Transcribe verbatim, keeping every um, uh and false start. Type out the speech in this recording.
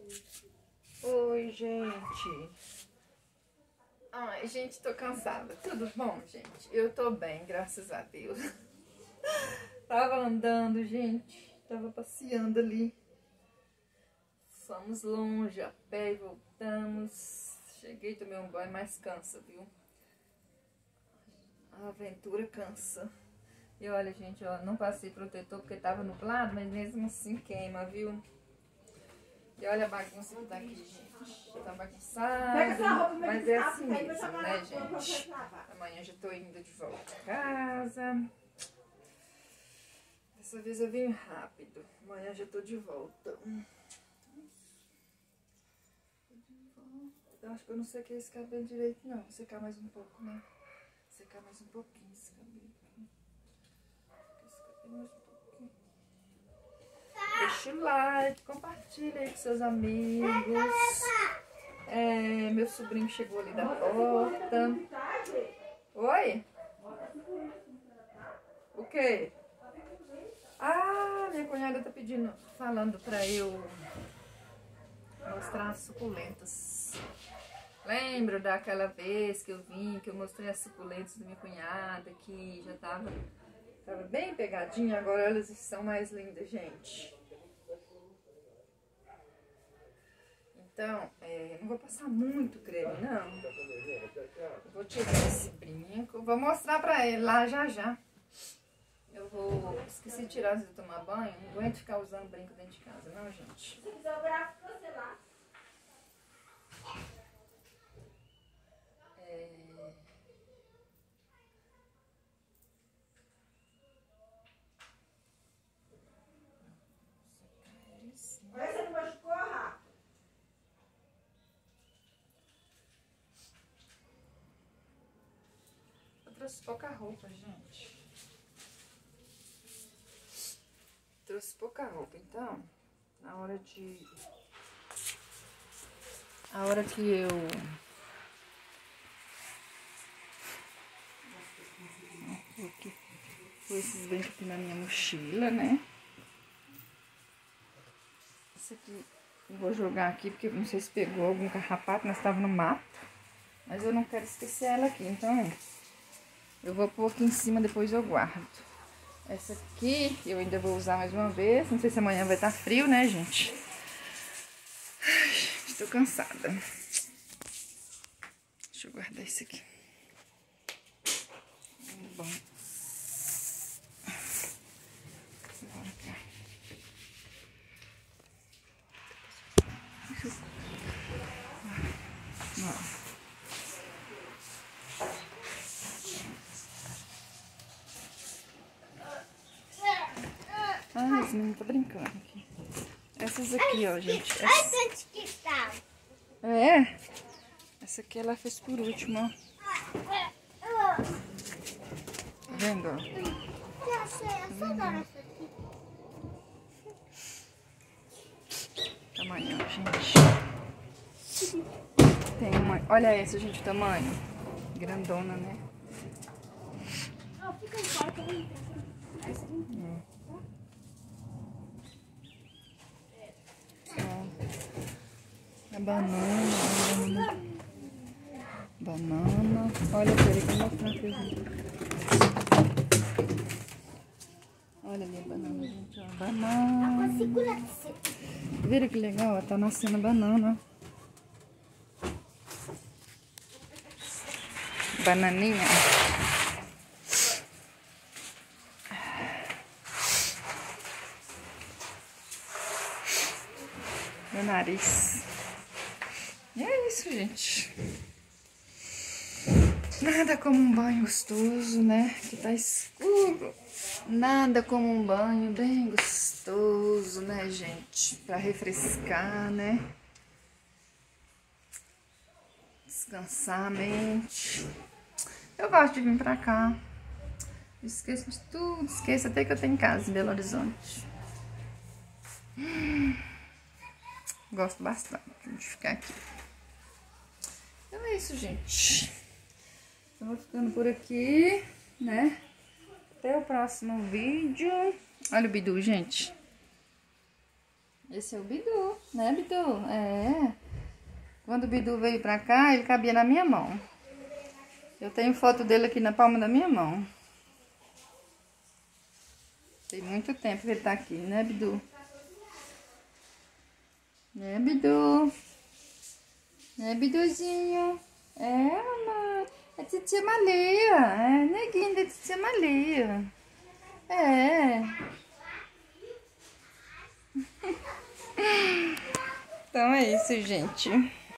Oi, gente. Ai, gente, tô cansada. Tudo bom, gente? Eu tô bem, graças a Deus. Tava andando, gente. Tava passeando ali. Fomos longe a pé e voltamos. Cheguei, tomei um banho, mas cansa, viu? A aventura cansa. E olha, gente, ó, não passei protetor porque tava nublado, mas mesmo assim queima, viu? E olha a bagunça que tá aqui, gente. Tá bagunçado, mas é assim mesmo, né, gente? Amanhã já tô indo de volta pra casa. Dessa vez eu vim rápido. Amanhã já tô de volta. Eu acho que eu não sequei esse cabelo direito, não. Vou secar mais um pouco, né? Secar mais um pouquinho esse cabelo. Esse cabelo mais um pouquinho. Deixa o like, compartilha aí com seus amigos. É, meu sobrinho chegou ali da porta. Oi? O quê? Ah, minha cunhada tá pedindo, falando pra eu mostrar as suculentas. Lembro daquela vez que eu vim, que eu mostrei as suculentas da minha cunhada, que já tava, tava bem pegadinha, agora elas estão mais lindas, gente. Então, é, não vou passar muito creme, não. Eu vou tirar esse brinco, vou mostrar pra ele lá já já. Eu vou... Esqueci de tirar antes de tomar banho. Não aguento ficar usando brinco dentro de casa, não, gente. Se quiser o braço, você lá. É... Olha, você não machucou, Rá? Eu trouxe pouca roupa, gente. Trouxe pouca roupa, então, na hora de... A hora que eu... Aqui, pôr esses brincos aqui na minha mochila, né? Esse aqui eu vou jogar aqui, porque não sei se pegou algum carrapato, nós estávamos no mato. Mas eu não quero esquecer ela aqui, então eu vou pôr aqui em cima, depois eu guardo. Essa aqui eu ainda vou usar mais uma vez. Não sei se amanhã vai estar frio, né, gente? Ai, estou cansada. Deixa eu guardar isso aqui. Bom. Bora cá. Deixa eu... Bora. Ah, esse menino tá brincando aqui. Essas aqui, ó, gente. Essa... É? Essa aqui ela fez por último, ó. Tá vendo, ó? Tá vendo? Tamanho, gente. Tem uma... Olha essa, gente, o tamanho. Grandona, né? Fica em quarto aí. A banana, banana, banana. Olha, peraí que eu vou mostrar pra gente. Olha ali a banana, gente, ó. Banana. Vira que legal, ó, tá nascendo banana. Bananinha. Meu nariz. E é isso, gente. Nada como um banho gostoso, né? Que tá escuro. Nada como um banho bem gostoso, né, gente? Pra refrescar, né? Descansar a mente. Eu gosto de vir pra cá. Esqueço de tudo. Esqueço até que eu tenho casa em Belo Horizonte. Gosto bastante de ficar aqui. Então é isso, gente. Eu vou ficando por aqui, né? Até o próximo vídeo. Olha o Bidu, gente. Esse é o Bidu, né, Bidu? É. Quando o Bidu veio pra cá, ele cabia na minha mão. Eu tenho foto dele aqui na palma da minha mão. Tem muito tempo que ele tá aqui, né, Bidu? Né, Bidu? Né, Biduzinho? É, mamãe. É titia Malia. É, neguinho da titia Malia. É. Então é isso, gente.